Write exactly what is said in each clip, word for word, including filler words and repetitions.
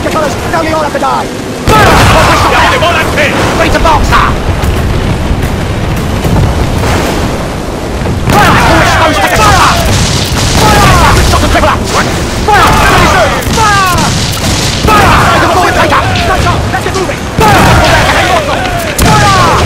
the colours, now you all have to die! Fire! Ready to box, sir! Fire! All exposed, take a shot, sir! Fire! Stop the crippler! Fire! Ready, sir! Fire! Fire! Take the forward taker! Right on, let's get moving! Fire! Fire!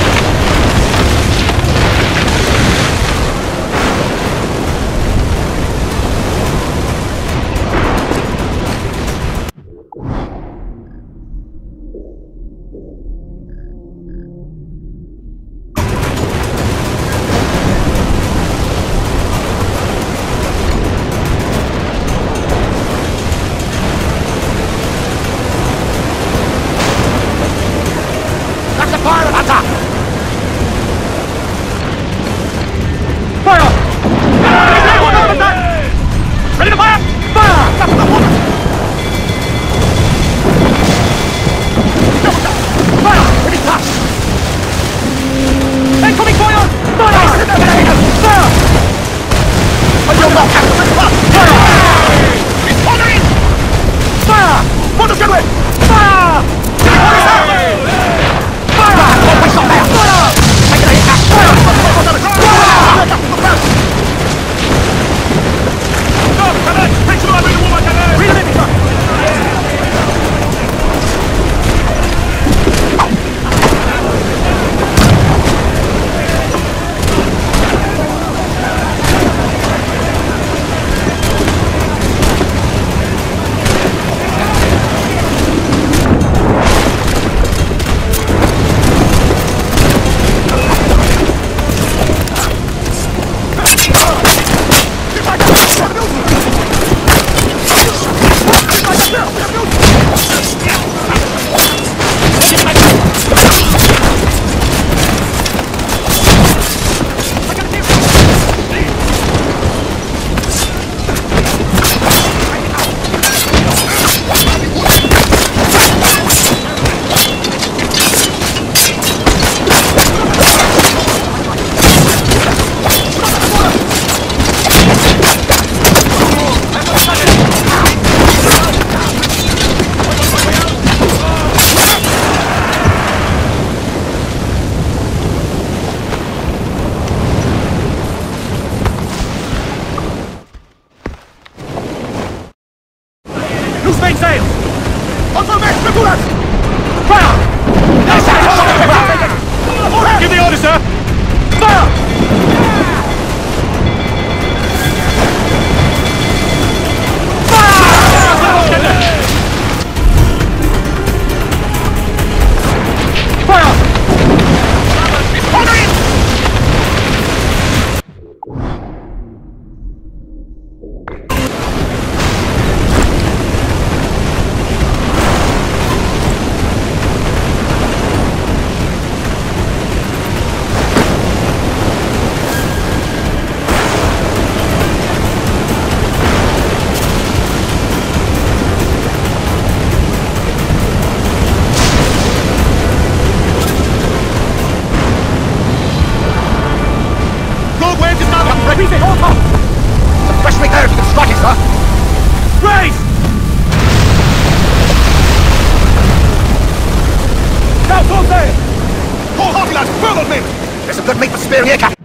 Fire of attack! Fire! Ready to fire! Fire! Stop the water! Fire! Ready to touch! Incoming fire! Fire! Fire! On your mark! Fire! Responding! Fire! Water's good way! Fire! Loose main sail! Also meticulous! Fire! Yes, sir! Give the order, sir! Fire! Fire! Fire! Repeat it, all top! Some fresh weak air if you can strike it, sir! Raise! Now, full sail! Wholeheartedly, lads, furloughed men! There's some good meat for spearing here, Captain!